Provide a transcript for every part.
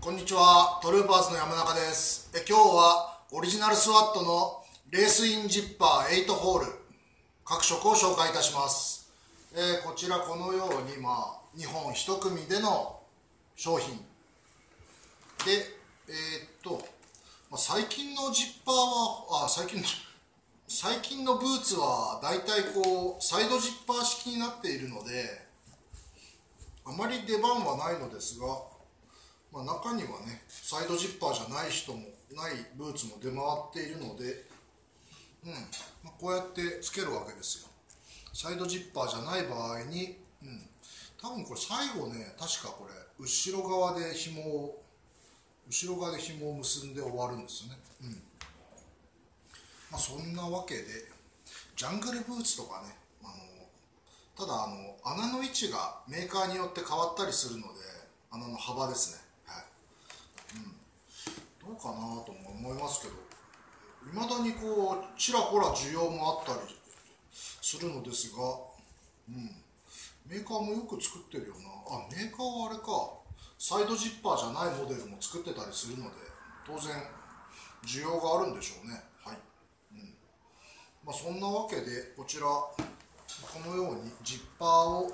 こんにちは、トルーパーズの山中です。今日はオリジナルスワットのレースインジッパー8ホール各色を紹介いたします。こちらこのように、2本1組での商品で、最近のジッパーは最近のブーツはだいたいサイドジッパー式になっているのであまり出番はないのですが、中にはね、サイドジッパーじゃない人もないブーツも出回っているので、こうやってつけるわけですよ。サイドジッパーじゃない場合に、多分これ最後ね、確かこれ後ろ側で紐を結んで終わるんですよね。そんなわけでジャングルブーツとかね、ただ穴の位置がメーカーによって変わったりするので、穴の幅ですね、どうかなとも思いますけど、いまだにちらほら需要もあったりするのですが、メーカーもよく作ってるよな。メーカーはあれか、サイドジッパーじゃないモデルも作ってたりするので、当然需要があるんでしょうね。そんなわけで、こちらこのようにジッパーを、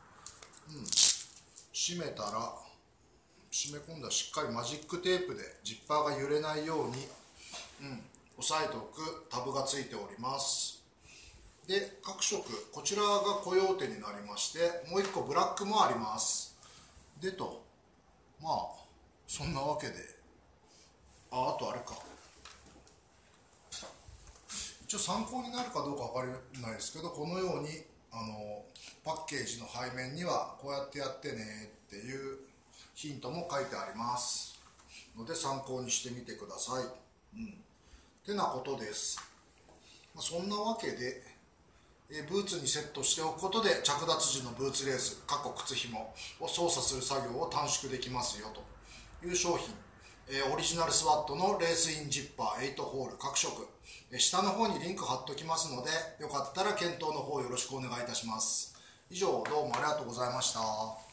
締めたら、締め込んだらしっかりマジックテープでジッパーが揺れないように、押さえておくタブがついております。で、各色、こちらがコヨーテになりまして、もう1個ブラックもあります。でそんなわけで、あとあれか、一応参考になるかどうかわからないですけど、このようにパッケージの背面にはこうやってやってねっていうヒントも書いてありますので、参考にしてみてください。てなことです。そんなわけで、ブーツにセットしておくことで着脱時のブーツレース靴紐を操作する作業を短縮できますよという商品、オリジナルスワットのレースインジッパー8ホール各色、下の方にリンク貼っておきますので、よかったら検討の方よろしくお願いいたします。以上、どうもありがとうございました。